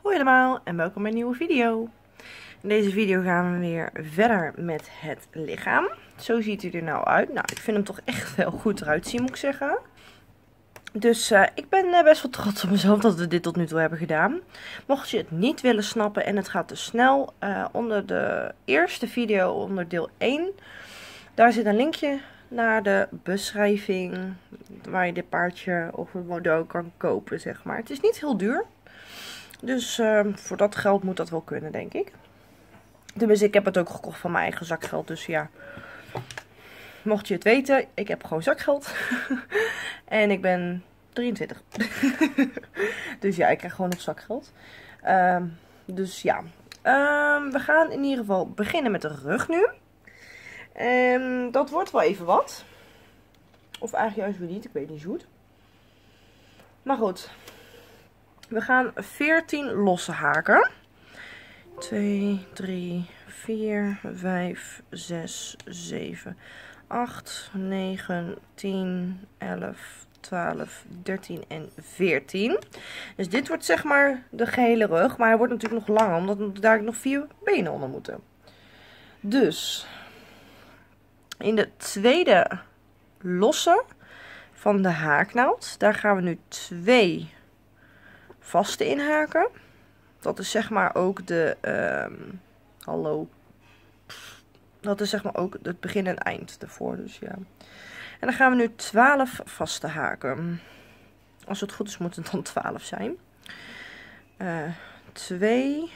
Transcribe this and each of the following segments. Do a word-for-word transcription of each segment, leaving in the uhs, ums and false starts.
Hoi allemaal en welkom bij een nieuwe video. In deze video gaan we weer verder met het lichaam. Zo ziet hij er nou uit. Nou, ik vind hem toch echt wel goed eruit zien, moet ik zeggen. Dus uh, ik ben uh, best wel trots op mezelf dat we dit tot nu toe hebben gedaan. Mocht je het niet willen snappen en het gaat te snel, uh, onder de eerste video, onder deel één, daar zit een linkje naar de beschrijving waar je dit paardje of het model kan kopen, zeg maar. Het is niet heel duur. Dus uh, voor dat geld moet dat wel kunnen, denk ik. Tenminste, ik heb het ook gekocht van mijn eigen zakgeld. Dus ja, mocht je het weten, ik heb gewoon zakgeld. En ik ben drieëntwintig. Dus ja, ik krijg gewoon nog zakgeld. Uh, dus ja, uh, we gaan in ieder geval beginnen met de rug nu. En dat wordt wel even wat. Of eigenlijk juist weer niet, ik weet niet zo goed. Maar goed. We gaan veertien losse haken. twee, drie, vier, vijf, zes, zeven, acht, negen, tien, elf, twaalf, dertien en veertien. Dus dit wordt zeg maar de gehele rug. Maar hij wordt natuurlijk nog langer, omdat er daar nog vier benen onder moeten. Dus in de tweede losse van de haaknaald, daar gaan we nu twee vaste inhaken. Dat is zeg maar ook de um, hallo. Dat is zeg maar ook het begin en eind ervoor. Dus ja. En dan gaan we nu twaalf vaste haken. Als het goed is moet het dan twaalf zijn. Uh, twee.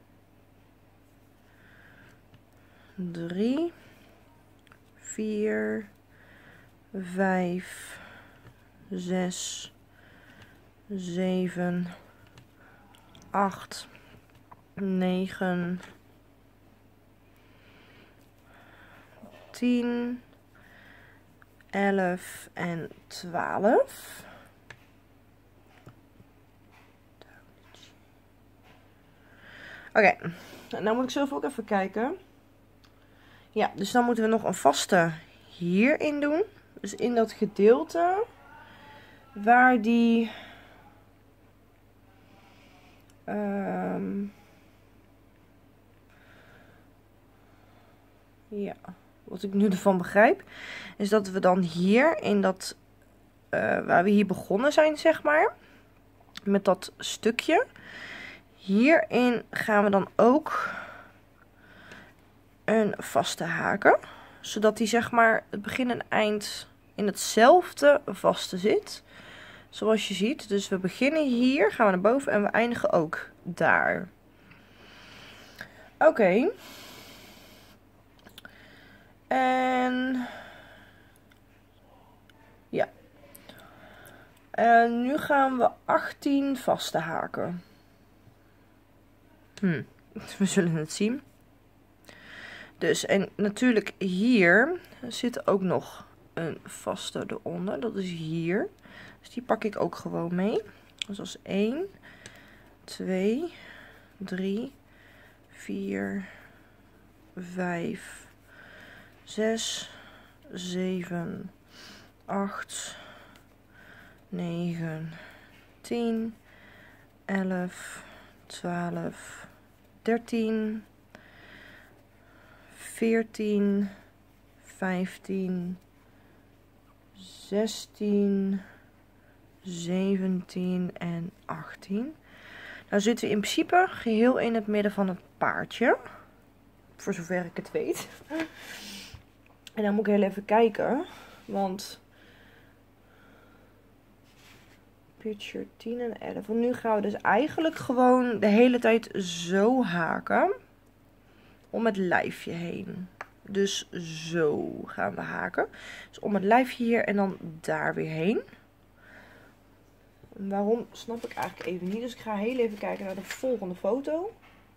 drie. vier. vijf. zes. zeven. acht, negen, tien, elf en twaalf. Oké, okay. Nou moet ik zelf ook even kijken. Ja, dus dan moeten we nog een vaste hierin doen. Dus in dat gedeelte waar die Um, ja, wat ik nu ervan begrijp, is dat we dan hier in dat, uh, waar we hier begonnen zijn, zeg maar, met dat stukje, hierin gaan we dan ook een vaste haken, zodat die zeg maar het begin en eind in hetzelfde vaste zit. Zoals je ziet, dus we beginnen hier, gaan we naar boven en we eindigen ook daar. Oké. Okay. En ja. En nu gaan we achttien vaste haken. Hm. We zullen het zien. Dus, en natuurlijk hier zit ook nog een vaste eronder. Dat is hier. Dus die pak ik ook gewoon mee. Dus dat is één, twee, drie, vier, vijf, zes, zeven, acht, negen, tien, elf, twaalf, dertien, veertien, vijftien, zestien, zeventien en achttien. Nou zitten we in principe geheel in het midden van het paardje. Voor zover ik het weet. En dan moet ik heel even kijken. Want picture tien en elf. Want nu gaan we dus eigenlijk gewoon de hele tijd zo haken. Om het lijfje heen. Dus zo gaan we haken. Dus om het lijfje hier en dan daar weer heen. Waarom snap ik eigenlijk even niet. Dus ik ga heel even kijken naar de volgende foto.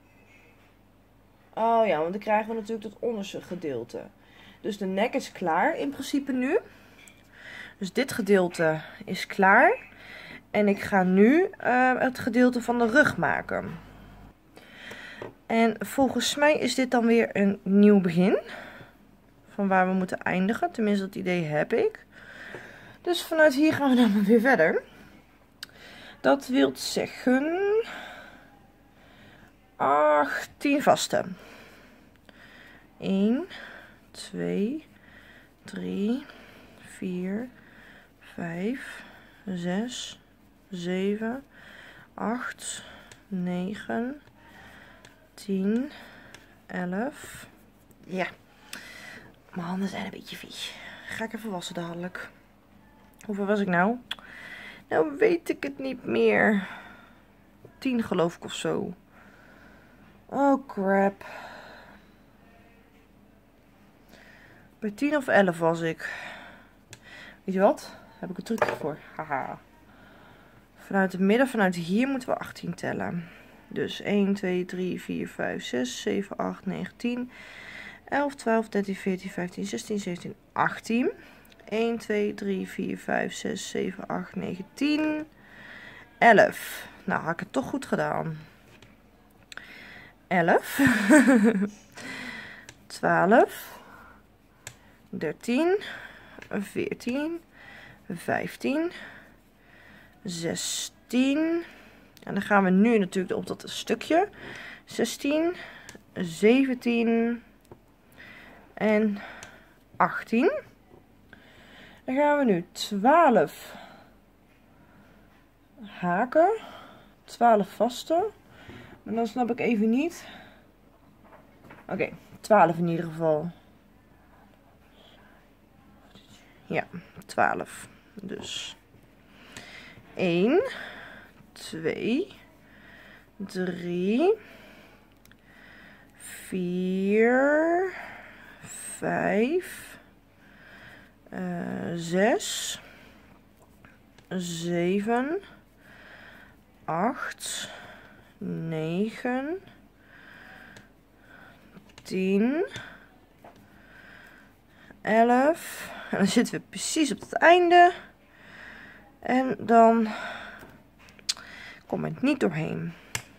Oh ja, want dan krijgen we natuurlijk het onderste gedeelte. Dus de nek is klaar in principe nu. Dus dit gedeelte is klaar. En ik ga nu uh, het gedeelte van de rug maken. En volgens mij is dit dan weer een nieuw begin. Van waar we moeten eindigen. Tenminste, dat idee heb ik. Dus vanuit hier gaan we dan weer verder. Dat wil zeggen achttien vaste. een, twee, drie, vier, vijf, zes, zeven, acht, negen, tien, elf. Ja, mijn handen zijn een beetje vies. Ga ik even wassen dadelijk. Hoeveel was ik nou? Nou weet ik het niet meer. tien geloof ik of zo. Oh crap. Bij tien of elf was ik. Weet je wat? Daar heb ik een trucje voor. Haha. Vanuit het midden, vanuit hier moeten we achttien tellen. Dus een, twee, drie, vier, vijf, zes, zeven, acht, negen, tien, elf, twaalf, dertien, veertien, vijftien, zestien, zeventien, achttien. een, twee, drie, vier, vijf, zes, zeven, acht, negen, tien, elf. Nou, had ik het toch goed gedaan. elf. twaalf. dertien. veertien. vijftien. zestien. En dan gaan we nu natuurlijk op dat stukje. zestien. zeventien. En achttien. Dan gaan we nu twaalf haken. twaalf vaste. Maar dan snap ik even niet. Oké, okay, twaalf in ieder geval. Ja, twaalf. Dus een, twee, drie, vier, vijf, zes, zeven, acht, negen, tien, elf. En dan zitten we precies op het einde. En dan kom ik niet doorheen.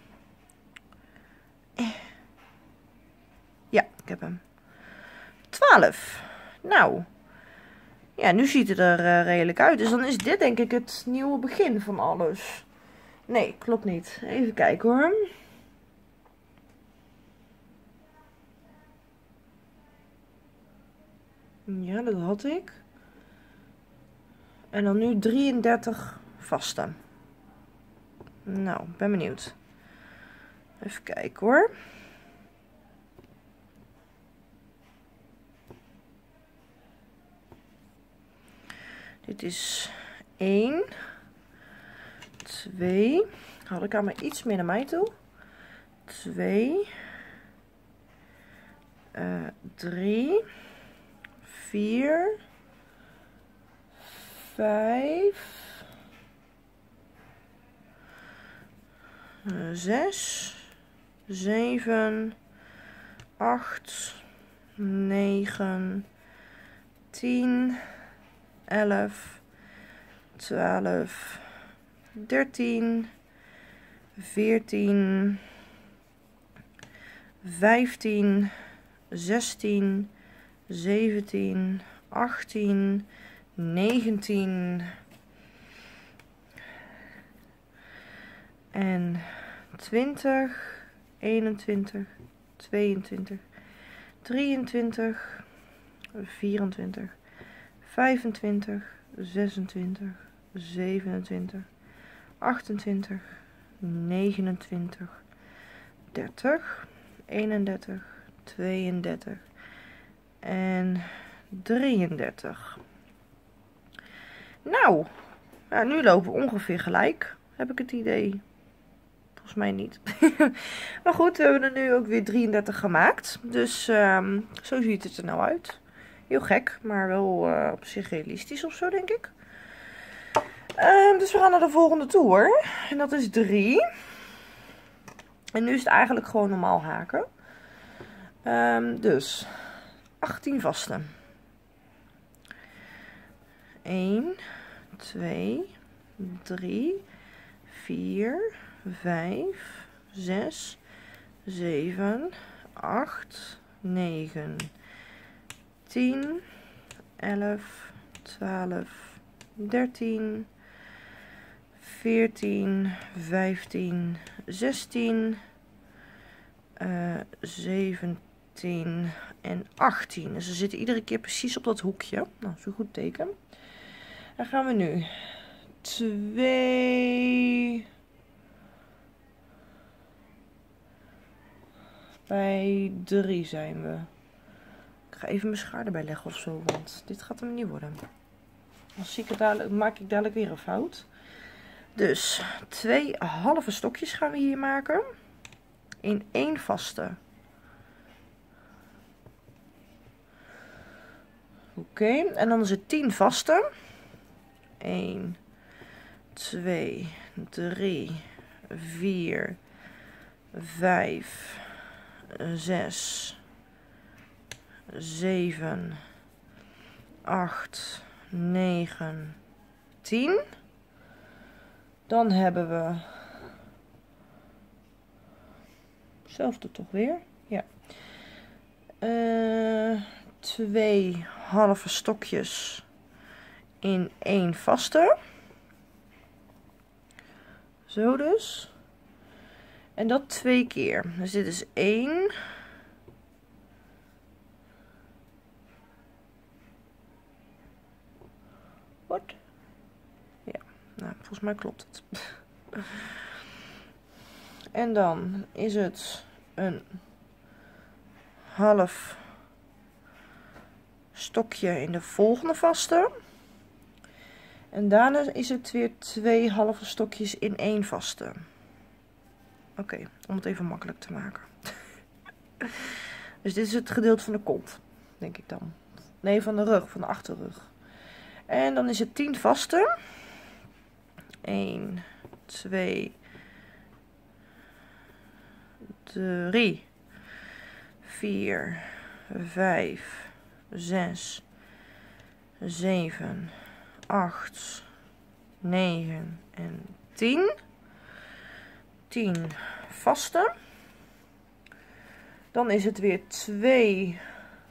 Ja, ik heb hem. twaalf. Nou. Ja, nu ziet het er uh, redelijk uit. Dus dan is dit denk ik het nieuwe begin van alles. Nee, klopt niet. Even kijken hoor. Ja, dat had ik. En dan nu drieëndertig vaste. Nou, ben benieuwd. Even kijken hoor. Dit is één. twee. Had ik aan maar iets meer naar mij toe. twee. Uh, drie. vier. vijf. zes. zeven. acht. negen. tien. elf. twaalf. dertien. veertien. vijftien. zestien. zeventien. achttien. negentien. En twintig. eenentwintig. tweeëntwintig. drieëntwintig. vierentwintig. vijfentwintig. zesentwintig. zevenentwintig. achtentwintig. negenentwintig. dertig. eenendertig. tweeëndertig. En drieëndertig. Nou, ja, nu lopen we ongeveer gelijk, heb ik het idee. Volgens mij niet. Maar goed, we hebben er nu ook weer drieëndertig gemaakt. Dus um, zo ziet het er nou uit. Heel gek, maar wel uh, op zich realistisch of zo, denk ik. Um, dus we gaan naar de volgende toe hoor. En dat is drie. En nu is het eigenlijk gewoon normaal haken. Um, dus achttien vaste. een, twee, drie, vier, vijf, zes, zeven, acht, negen, tien, elf, twaalf, dertien, veertien, vijftien, zestien, uh, zeventien en achttien. Dus ze zitten iedere keer precies op dat hoekje. Nou, dat is een goed teken. Dan gaan we nu twee... Bij drie zijn we. Ik ga even mijn schaar erbij leggen of zo, want dit gaat hem niet worden. Als zie ik het dadelijk, maak ik dadelijk weer een fout. Dus twee halve stokjes gaan we hier maken. In één vaste. Oké, okay. En dan is het tien vaste. een, twee, drie, vier, vijf, zes, zeven, acht, negen, tien. Dan hebben we hetzelfde toch weer. Ja. Uh, twee halve stokjes in één vaste. Zo dus. En dat twee keer. Dus dit is één. Wat? Ja, nou, volgens mij klopt het. En dan is het een half stokje in de volgende vaste. En daarna is het weer twee halve stokjes in één vaste. Oké, okay, om het even makkelijk te maken. Dus dit is het gedeelte van de kont, denk ik dan. Nee, van de rug, van de achterrug. En dan is het tien vaste. een, twee, drie, vier, vijf, zes, zeven, acht, negen en tien. tien vaste. Dan is het weer twee.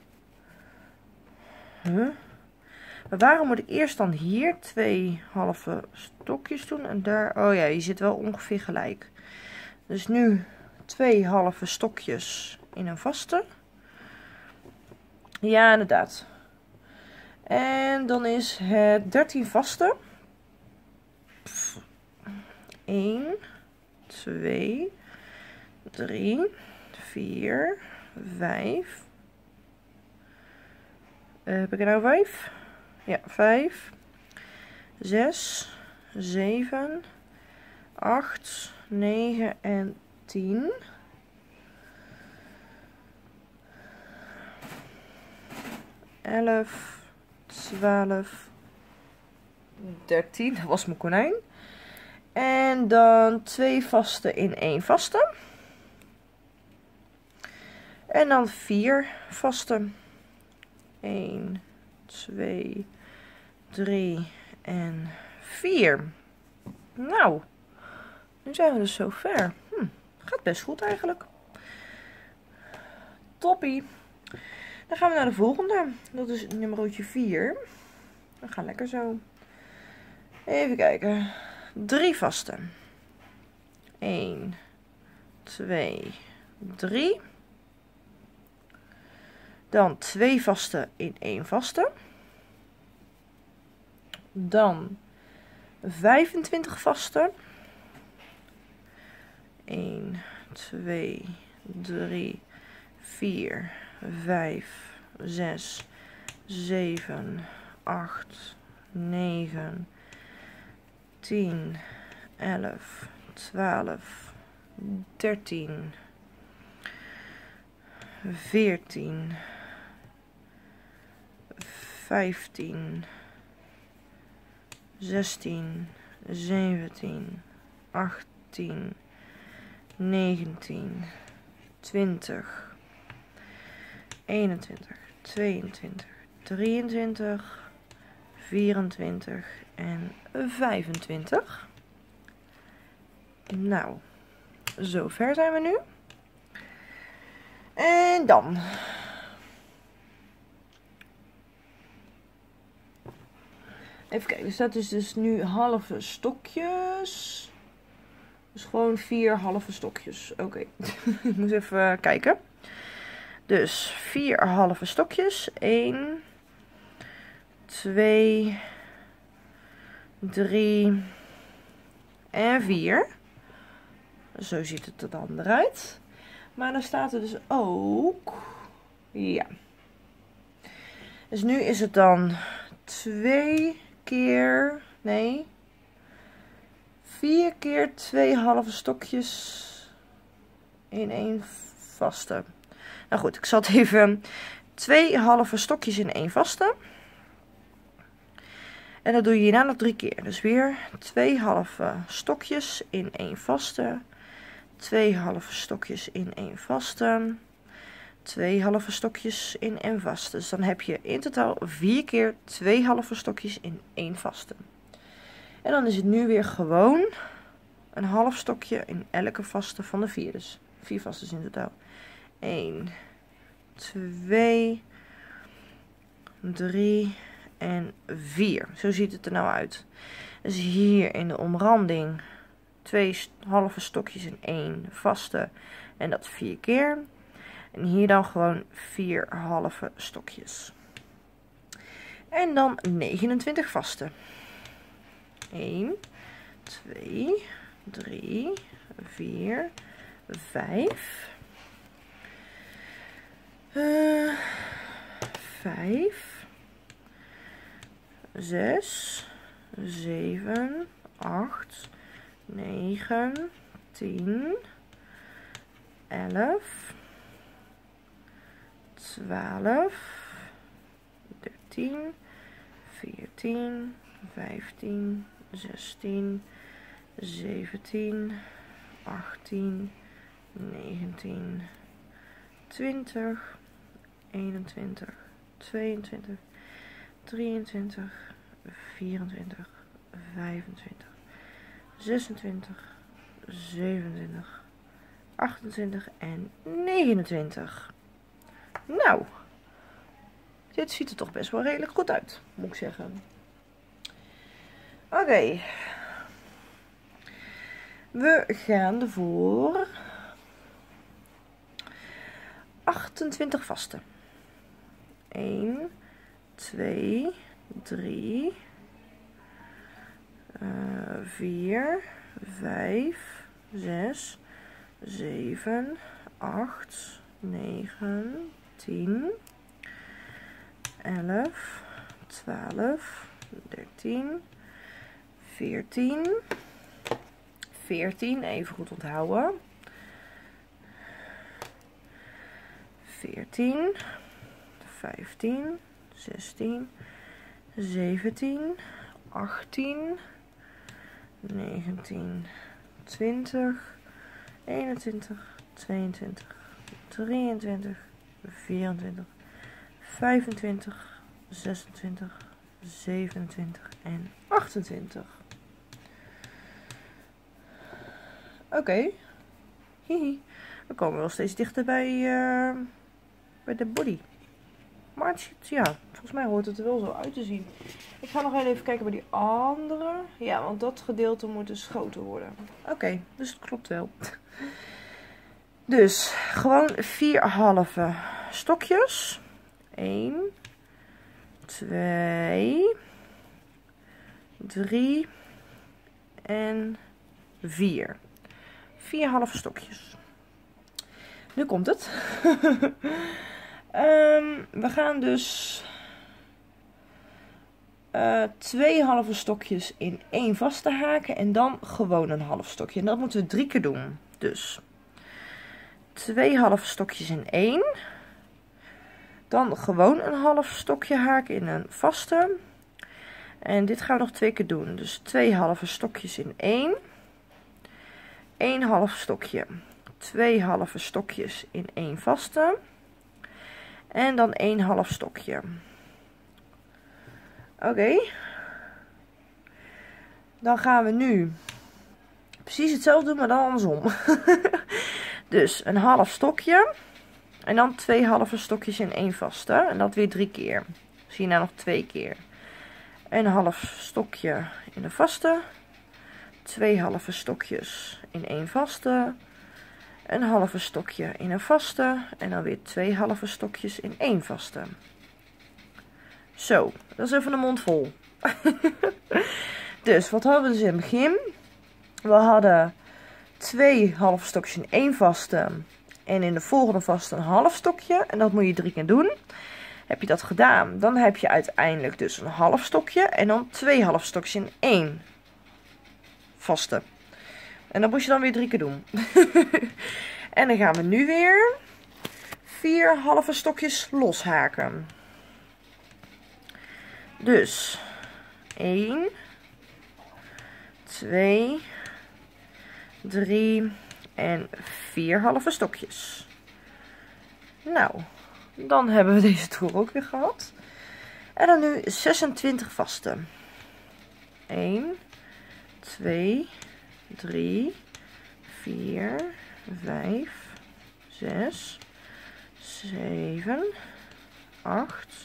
Huh? Maar waarom moet ik eerst dan hier twee halve stokjes doen en daar? Oh ja, je zit wel ongeveer gelijk. Dus nu twee halve stokjes in een vaste. Ja, inderdaad. En dan is het dertien vaste. één, twee, drie, vier, vijf. Uh, heb ik er nou vijf? Ja, vijf, zes, zeven, acht, negen en tien. elf, twaalf, dertien. Dat was mijn konijn. En dan twee vaste in één vaste. En dan vier vaste. één, twee, drie en vier. Nou, nu zijn we dus zo ver. Hm, gaat best goed eigenlijk. Toppie. Dan gaan we naar de volgende. Dat is nummertje vier. We gaan lekker zo. Even kijken. Drie vaste. één, twee, drie. Dan twee vaste in één vaste. Dan vijfentwintig vaste. één, twee, drie, vier, vijf, zes, zeven, acht, negen, tien, elf, twaalf, dertien, veertien, vijftien, zestien, zeventien, achttien, negentien, twintig, eenentwintig, tweeëntwintig, drieëntwintig, vierentwintig en vijfentwintig. Nou, zover zijn we nu. En dan even kijken, dus dat is dus nu halve stokjes. Dus gewoon vier halve stokjes. Oké, okay. Ik moet even kijken. Dus vier halve stokjes. één, twee, drie en vier. Zo ziet het er dan eruit. Maar dan staat er dus ook... Ja. Dus nu is het dan twee keer... Nee... vier keer twee halve stokjes in één vaste. Nou goed, ik zal het even. Twee halve stokjes in één vaste. En dat doe je hierna nog drie keer. Dus weer twee halve stokjes in één vaste. Twee halve stokjes in één vaste. Twee halve stokjes in één vaste. Dus dan heb je in totaal vier keer twee halve stokjes in één vaste. En dan is het nu weer gewoon een half stokje in elke vaste van de vier. Dus vier vastes in totaal. één, twee, drie en vier. Zo ziet het er nou uit. Dus hier in de omranding twee halve stokjes in één vaste. En dat vier keer. En hier dan gewoon vier halve stokjes. En dan negenentwintig vaste. één, twee, drie, vier, vijf, uh, vijf, zes, zeven, acht, negen, tien, elf, twaalf, dertien, veertien, vijftien, zestien, zeventien, achttien, negentien, twintig, eenentwintig, tweeëntwintig, drieëntwintig, vierentwintig, vijfentwintig, zesentwintig, zevenentwintig, achtentwintig en negenentwintig. Nou, dit ziet er toch best wel redelijk goed uit, moet ik zeggen. Oké. Okay. We gaan ervoor achtentwintig vaste. één, twee, drie, vier, vijf, zes, zeven, acht, negen, tien, elf, twaalf, dertien, veertien, veertien, even goed onthouden, veertien, vijftien, zestien, zeventien, achttien, negentien, twintig, eenentwintig, tweeëntwintig, drieëntwintig, vierentwintig, vijfentwintig, zesentwintig, zevenentwintig en achtentwintig. Oké. Okay. Hihi. We komen wel steeds dichter bij, uh, bij de body. Maar het, ja, volgens mij hoort het er wel zo uit te zien. Ik ga nog even kijken bij die andere. Ja, want dat gedeelte moet dus groter worden. Oké, okay, dus het klopt wel. Dus gewoon vier halve stokjes. één, twee, drie en vier. vier halve stokjes. Nu komt het. um, we gaan dus uh, twee halve stokjes in één vaste haken en dan gewoon een half stokje. En dat moeten we drie keer doen. Dus twee halve stokjes in één. Dan gewoon een half stokje haken in een vaste. En dit gaan we nog twee keer doen. Dus twee halve stokjes in één. één half stokje. twee halve stokjes in één vaste. En dan één half stokje. Oké. Okay. Dan gaan we nu precies hetzelfde doen, maar dan andersom. Dus een half stokje. En dan twee halve stokjes in één vaste. En dat weer drie keer. Dus hierna nog twee keer. Een half stokje in de vaste. twee halve stokjes in één vaste, een halve stokje in een vaste en dan weer twee halve stokjes in één vaste. Zo, dat is even een mond vol. Dus wat hadden we dus in het begin? We hadden twee halve stokjes in één vaste en in de volgende vaste een half stokje en dat moet je drie keer doen. Heb je dat gedaan, dan heb je uiteindelijk dus een half stokje en dan twee half stokjes in één vaste. En dat moet je dan weer drie keer doen. En dan gaan we nu weer vier halve stokjes loshaken. Dus één, twee, drie en vier halve stokjes. Nou, dan hebben we deze toer ook weer gehad. En dan nu zesentwintig vaste. één, twee, drie, vier, vijf, zes, zeven, acht,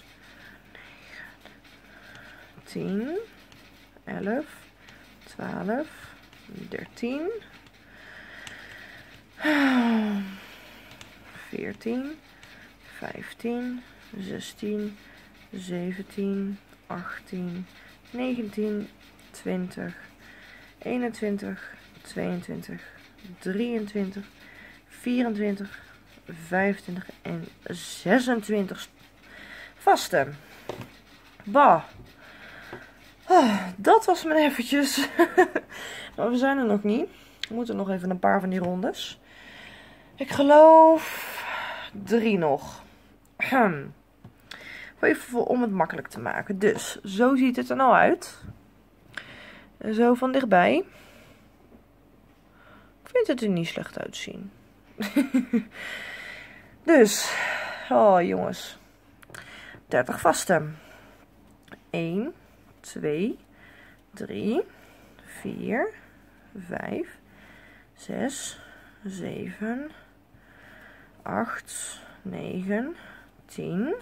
tien, elf, twaalf, dertien, veertien, vijftien, zestien, zeventien, achttien, negentien, twintig, eenentwintig, tweeëntwintig, drieëntwintig, vierentwintig, vijfentwintig en zesentwintig vaste. Bah. Oh, dat was me eventjes. Maar we zijn er nog niet. We moeten nog even een paar van die rondes. Ik geloof drie nog. Even om het makkelijk te maken. Dus, zo ziet het er nou uit. Zo van dichtbij. Ik vind het er niet slecht uitzien. Dus, oh jongens. dertig vaste. één, twee, drie, vier, vijf, zes, zeven, acht, negen, tien,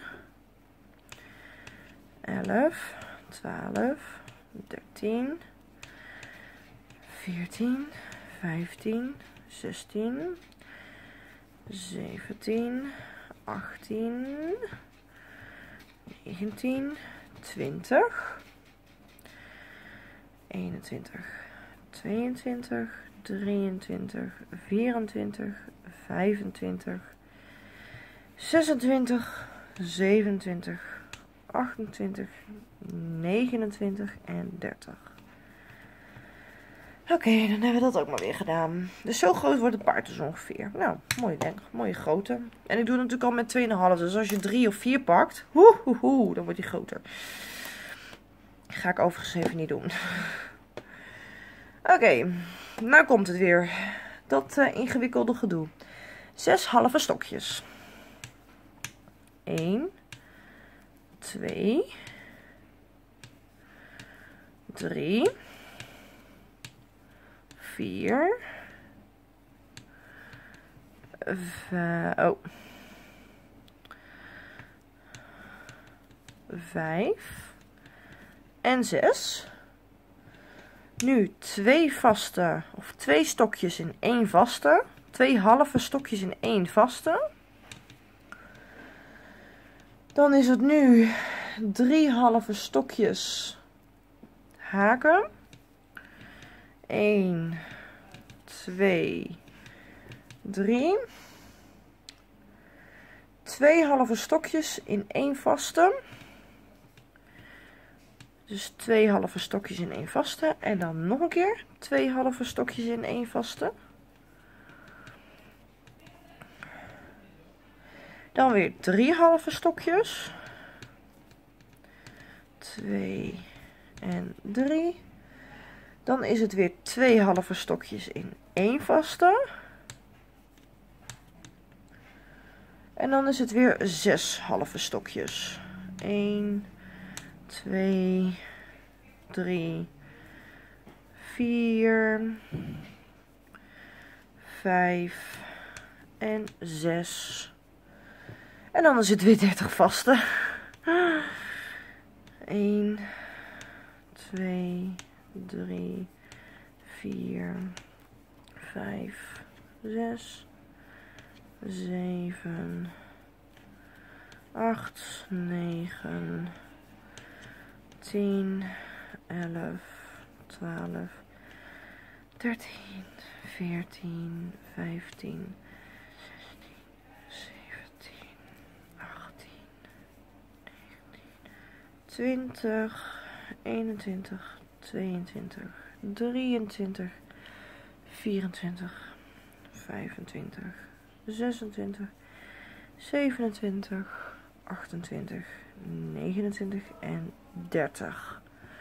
elf, twaalf, dertien, veertien, vijftien, zestien, zeventien, achttien, negentien, twintig, eenentwintig, tweeëntwintig, drieëntwintig, vierentwintig, vijfentwintig, zesentwintig, zevenentwintig, achtentwintig, negenentwintig en dertig. Oké, okay, dan hebben we dat ook maar weer gedaan. Dus zo groot wordt het paard dus ongeveer. Nou, mooie denk, mooie grootte. En ik doe het natuurlijk al met twee komma vijf. Dus als je drie of vier pakt, hoe, hoe, hoe, dan wordt die groter. Ga ik overigens even niet doen. Oké, okay, nou komt het weer. Dat uh, ingewikkelde gedoe. Zes halve stokjes. één, twee, drie, vier, vijf, oh, vijf en zes. Nu twee vaste of twee stokjes in één vaste, twee halve stokjes in één vaste. Dan is het nu drie halve stokjes haken. één, twee, drie. Twee halve stokjes in één vaste. Dus twee halve stokjes in één vaste. En dan nog een keer twee halve stokjes in één vaste. Dan weer drie halve stokjes. twee en drie. Dan is het weer twee halve stokjes in één vaste. En dan is het weer zes halve stokjes. één, twee, drie, vier, vijf en zes. En dan is het weer dertig vaste. één, twee, drie, vier, vijf, zes, zeven, acht, negen, tien, elf, twaalf, dertien, veertien, vijftien, zestien, zeventien, achttien, negentien, twintig, eenentwintig, tweeëntwintig, drieëntwintig, vierentwintig, vijfentwintig, zesentwintig, zevenentwintig, achtentwintig, negenentwintig en dertig.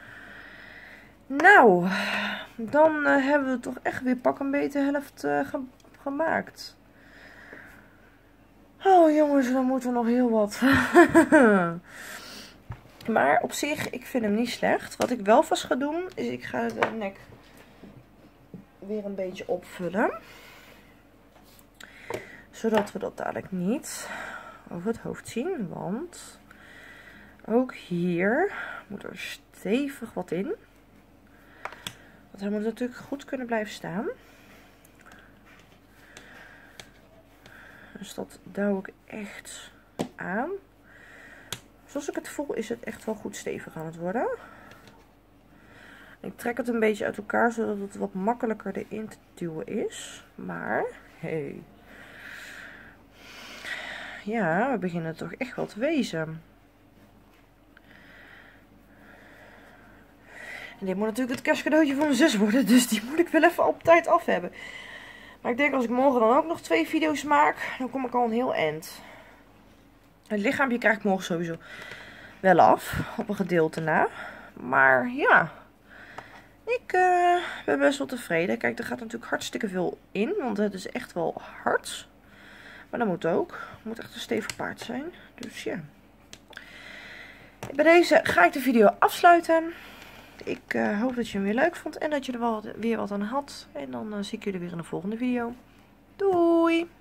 Nou, dan uh, hebben we toch echt weer pak een beetje de helft uh, ge gemaakt. Oh jongens, dan moet er nog heel wat. Maar op zich, ik vind hem niet slecht. Wat ik wel vast ga doen, is ik ga de nek weer een beetje opvullen. Zodat we dat dadelijk niet over het hoofd zien. Want ook hier moet er stevig wat in. Want hij moet natuurlijk goed kunnen blijven staan. Dus dat douw ik echt aan. Zoals ik het voel is het echt wel goed stevig aan het worden. Ik trek het een beetje uit elkaar zodat het wat makkelijker erin te duwen is. Maar, hey. Ja, we beginnen toch echt wel te wezen. En dit moet natuurlijk het kerstcadeautje van mijn zus worden. Dus die moet ik wel even op tijd af hebben. Maar ik denk als ik morgen dan ook nog twee video's maak. Dan kom ik al een heel eind. Het lichaampje krijg ik morgen sowieso wel af. Op een gedeelte na. Maar ja. Ik uh, ben best wel tevreden. Kijk, er gaat natuurlijk hartstikke veel in. Want het is echt wel hard. Maar dat moet ook. Het moet echt een stevig paard zijn. Dus ja. Bij deze ga ik de video afsluiten. Ik uh, hoop dat je hem weer leuk vond. En dat je er wel wat, weer wat aan had. En dan uh, zie ik jullie weer in de volgende video. Doei!